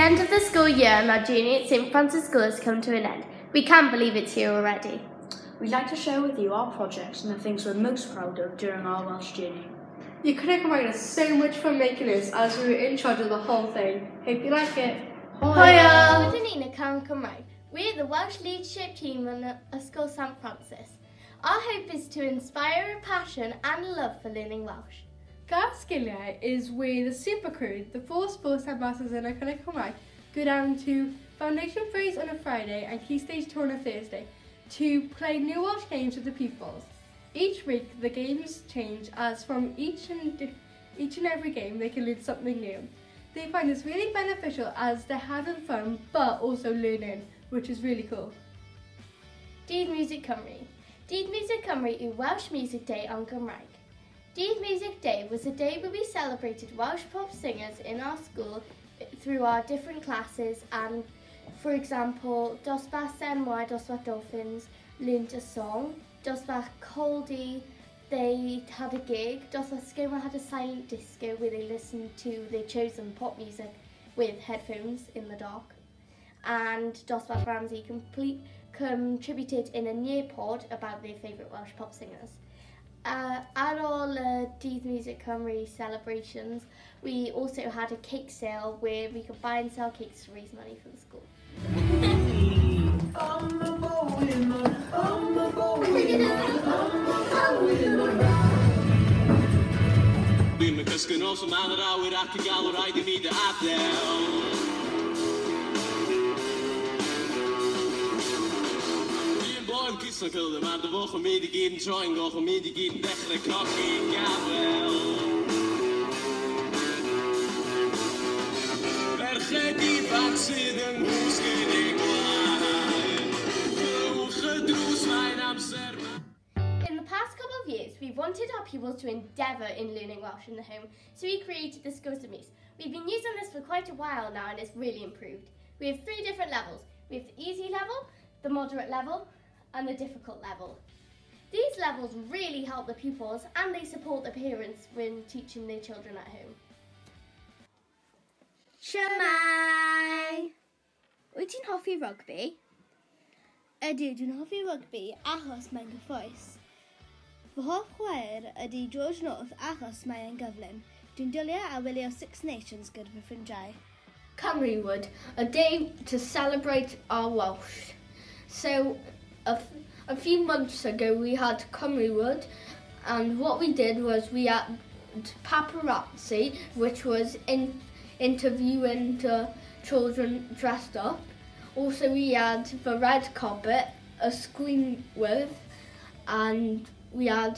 end of the school year and our journey at St Francis School has come to an end. We can't believe it's here already. We'd like to share with you our projects and the things we're most proud of during our Welsh journey. You couldn't combine us so much fun making this as we were in charge of the whole thing. Hope you like it. Hiya! With Anina Karen Cymraeg, we're the Welsh leadership team on Ysgol St Francis. Our hope is to inspire a passion and a love for learning Welsh. Gar Sgiliau is where the super crew, the 4 sports headmasters in Iconic Cymraeg, go down to Foundation Phrase on a Friday and Key Stage Tour on a Thursday to play new Welsh games with the pupils. Each week the games change as from each and every game they can learn something new. They find this really beneficial as they're having fun but also learning, which is really cool. Dydd Music Cymru. Dydd Music Cymru yw Welsh Music Day on Gymraeg. Dydd Music Day was a day where we celebrated Welsh pop singers in our school through our different classes and, for example, Dosbarth Senwau, Dosbarth Dolphins learned a song, Dosbarth Coldy, they had a gig, Dosbarth Skirma had a silent disco where they listened to their chosen pop music with headphones in the dark, and Dosbarth Ramsey contributed in a Nearpod about their favourite Welsh pop singers. At all Dydd Music Cymru celebrations, we also had a cake sale where we could buy and sell cakes to raise money for the school. Kisna kilde, maar de woche mee die geden trying, goche mee die geden dechre knokking, jawel. Vergeet die vaccinen, moest ik waaien. Gedroes mijn Amsterdam. In the past couple of years, we've wanted our pupils to endeavour in learning Welsh in the home, so we created the Sgwrs. We've been using this for quite a while now and it's really improved. We have 3 different levels. We have the easy level, the moderate level, and the difficult level. These levels really help the pupils and they support the parents when teaching their children at home. Shwmae! Wyt ti'n hoffi rugby? Ydw, dwi'n hoffi rugby achos mae'n gyffrous. Fy hoff chwaer ydy George North achos mae'n gyflym. Dwi'n dwlu a wylio Six Nations gyda fy ffrindiau. Cymru Wood, a day to celebrate our Welsh. So, a few months ago we had Cymru Wood, and what we did was we had paparazzi, which was interviewing the children dressed up. Also we had the red carpet, a screen with, and we had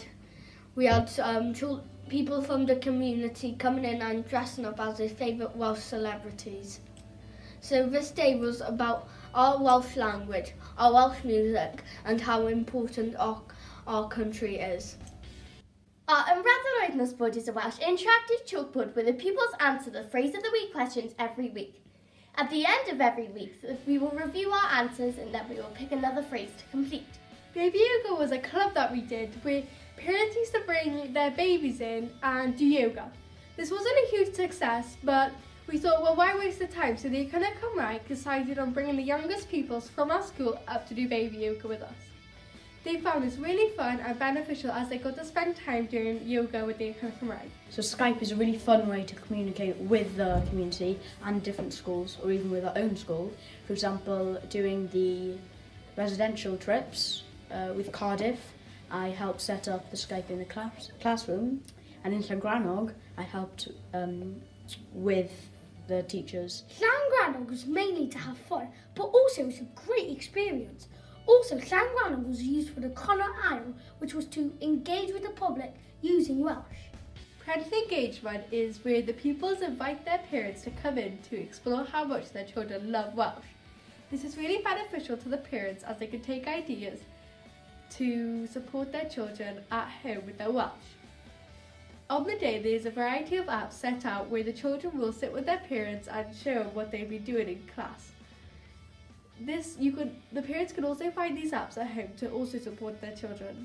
people from the community coming in and dressing up as their favourite Welsh celebrities. So this day was about our Welsh language, our Welsh music, and how important our country is. Our Ymraddau Oednos board is a Welsh interactive chalkboard where the pupils answer the phrase of the week questions every week. At the end of every week, we will review our answers and then we will pick another phrase to complete. Baby Yoga was a club that we did where parents used to bring their babies in and do yoga. This wasn't a huge success, but we thought, well, why waste the time? So the Iconic Cymraeg decided on bringing the youngest pupils from our school up to do baby yoga with us. They found this really fun and beneficial as they got to spend time doing yoga with the Iconic Cymraeg. So Skype is a really fun way to communicate with the community and different schools, or even with our own school. For example, doing the residential trips with Cardiff, I helped set up the Skype in the classroom, and in Llangrannog, I helped with the teachers. Llangrannog was mainly to have fun, but also it was a great experience. Also, Llangrannog was used for the Connor Aisle, which was to engage with the public using Welsh. Parent engagement is where the pupils invite their parents to come in to explore how much their children love Welsh. This is really beneficial to the parents as they can take ideas to support their children at home with their Welsh. On the day, there is a variety of apps set out where the children will sit with their parents and show them what they've been doing in class. The parents can also find these apps at home to also support their children.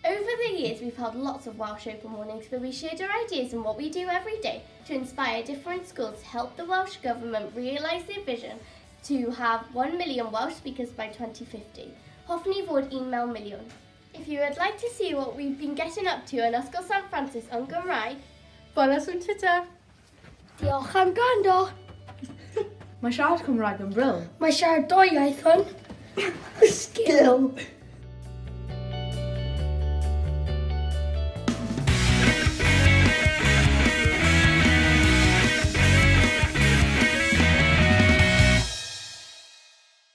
Over the years, we've held lots of Welsh Open Mornings where we shared our ideas and what we do every day to inspire different schools to help the Welsh Government realise their vision to have 1 million Welsh speakers by 2050. Hoffwn i fod 1 million. If you would like to see what we've been getting up to in Ysgol St Francis yn Gymraeg, Follow us on Twitter. Diolch am gwrando. Mae siarad Cymraeg yn bryl. Mae siarad dwy iaith hwn. Sgil.